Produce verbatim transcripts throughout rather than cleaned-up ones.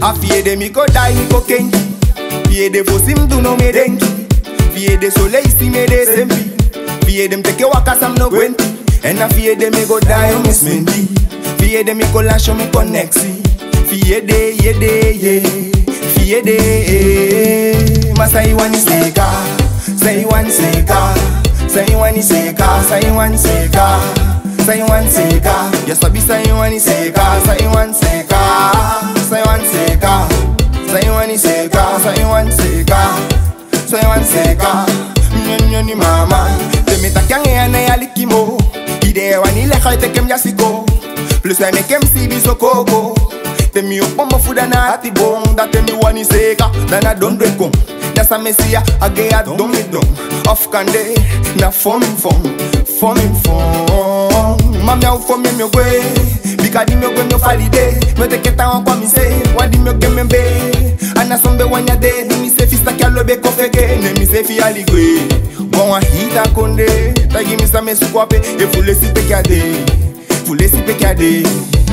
A fie de mi ko die mi ko kenki. Fie de fosim do no me denki. Fie de soleil si me de sempi. Fie de mteke waka sam no gwenti. En a fie de me go die o miss mendi. Fie de mi ko lasho mi connexi. Fie de ye de ye. Fie de ye. Ma say Wani Seeka. Say Wani Seeka. Say Wani Seeka. Say Wani Seeka. Say Wani Seeka. Yes I be say Wani Seeka. Say Wani Seeka. Say Wani Seeka. Say Wani Seeka. Say Wani Seeka. Say Wani Seeka. Nyoni mama. Te me takiange ane alikimo. Ide wani lekha te kem jasiko. Plus I make em si biso koko. Te mi opomo fuda na ati bong. Dat te mi Wani Seeka. Dan I don't break home. That's a messia. I get a dong me dong. Off kande. Na forming form. Forming form. Mami au for me me way. Because di me go me valide. Me te keta on kwa mi se. Wadi me ge me be. Ana sombe wanya de. Ni mi se fista kya lobe kofege. Ne mi se fi aligwe. Bon a hita konde. Ta gi mi sa me sukwape. E fule si pe kya de. Fule si pe kya de.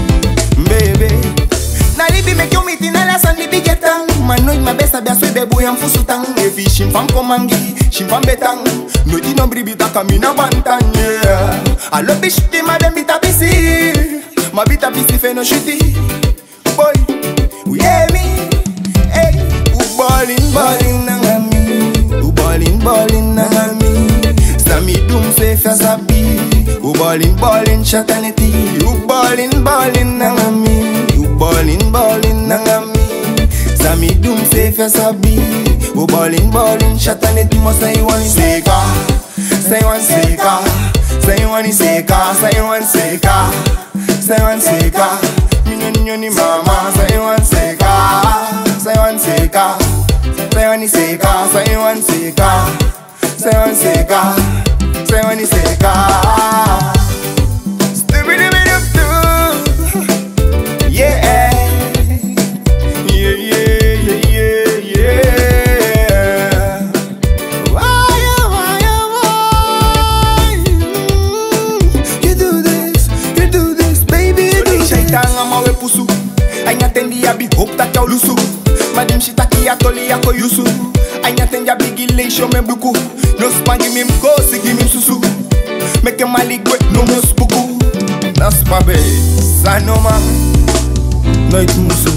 Baby. Na libi me kyo miti na la san libi getang. Manoy ma besa bia swe bebu yam fusutang. E fi shimfam komangi. Shimfam betang. No di no bribita kamina bantan. Yeah. I love the shitty madam bita bisi. Ma bita bisi fe no shitty. Boy, we hear me. Hey, u ballin ballin nangami. U ballin ballin nangami. Sami dum se fa sabi. U ballin ballin chataneti. U ballin ballin nangami. U ballin ballin nangami. Sami dum se fa sabi. U ballin ballin chataneti. Mo say Wani Seeka. Say Wani Seeka. Say Wani Seeka. Say Wani Seeka. Say Wani Seeka. Nyoni nyoni mama. Say Wani Seeka. Say Wani Seeka. Say Wani Seeka. Say Wani Seeka. Say Wani Seeka. Say Wani Seeka. Stupid bit of two. Yeah. Yeah, yeah, yeah, yeah, yeah. Why, why, why? You do this, you do this, baby, you do this. Shaitanga mawe pusu. Aina tendi ya big hope tak yau lusu. Madim shitaki ya toli ya ko yusu. Aina tendi ya big ilay show me buku. No spangi mim kosi give him susu. Make him maligwe no mo spuku. That's my baby. Sanoma. No it musu.